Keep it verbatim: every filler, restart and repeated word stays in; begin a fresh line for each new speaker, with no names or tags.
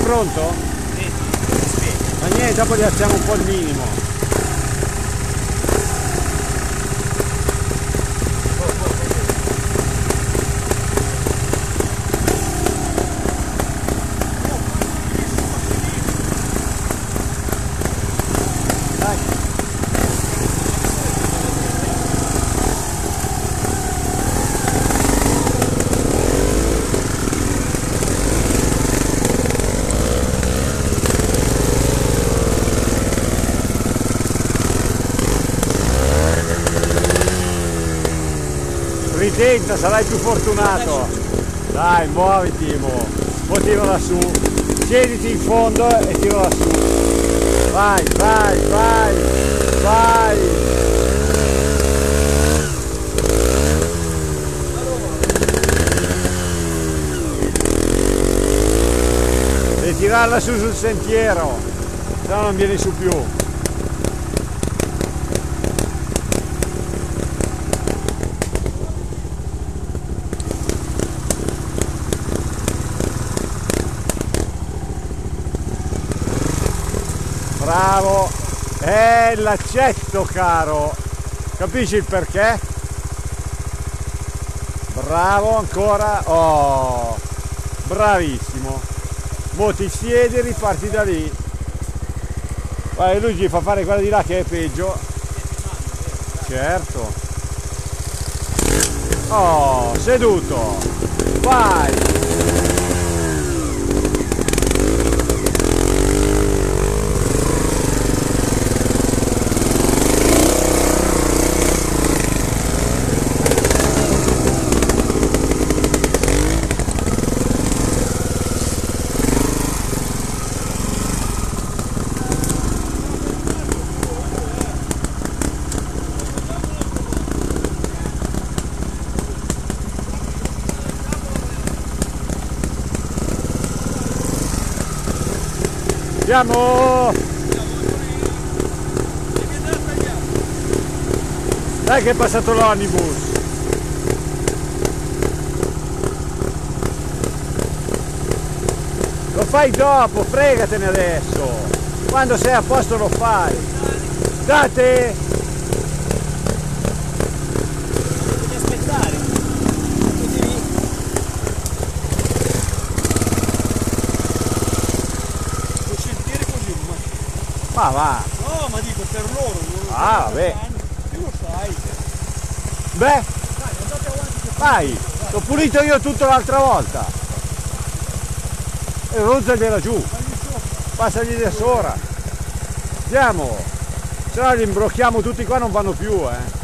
pronto?
Sì, sì.
Ma niente, dopo gli alziamo un po' il minimo. Ritenta, sarai più fortunato. Dai, muoviti, mo. Poi tirala su. Siediti in fondo e tirala su. Vai, vai, vai, vai. Devi tirarla su sul sentiero, se no non vieni su più. Bravo, è l'accetto, caro, capisci il perché? Bravo ancora, oh, bravissimo. Mo ti siedi e riparti da lì. Vai, lui ci fa fare quella di là che è peggio. Certo. Oh, seduto, vai. Andiamo! Dai che è passato l'omnibus! Lo fai dopo, fregatene adesso! Quando sei a posto lo fai! Date!
Devi aspettare!
Ma va!
No, ma dico per loro!
Ah, vabbè!
Tu lo sai!
Beh!
Dai, andate avanti che
Vai! L'ho pulito io tutto l'altra volta! E rozzagliela giù! Passagli da sopra! Andiamo! Se no li imbrocchiamo tutti qua, non vanno più, eh!